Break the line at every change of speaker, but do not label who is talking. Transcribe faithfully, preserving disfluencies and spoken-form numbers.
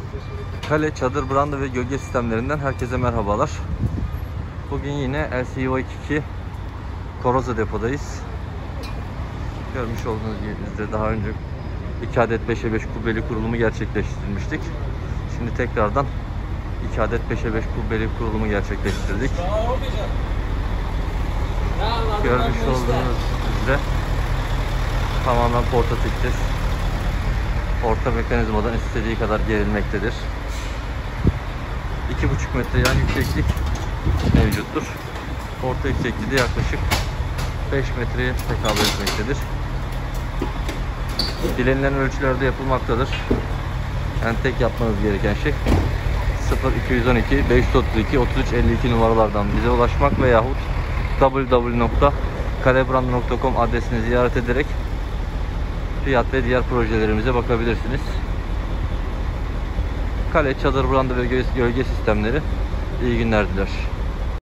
Kale, çadır, branda ve gölge sistemlerinden herkese merhabalar. Bugün yine L C V iki Koroza depodayız. Görmüş olduğunuz gibi daha önce iki adet beşe beş kubbeli kurulumu gerçekleştirmiştik. Şimdi tekrardan iki adet beşe beş kubbeli kurulumu gerçekleştirdik. Görmüş olduğunuz üzere tamamen portatiftir. Orta mekanizmadan istediği kadar gerilmektedir. iki buçuk metre yan yükseklik mevcuttur. Orta yüksekliği de yaklaşık beş metreye tekabül etmektedir. Dilenilen ölçülerde yapılmaktadır. Yani tek yapmanız gereken şey sıfır iki yüz on iki beş yüz otuz iki otuz üç elli iki numaralardan bize ulaşmak veyahut w w w nokta kalebranda nokta com adresini ziyaret ederek fiyat ve diğer projelerimize bakabilirsiniz. Kale, çadır, branda ve gölge sistemleri iyi günler diler.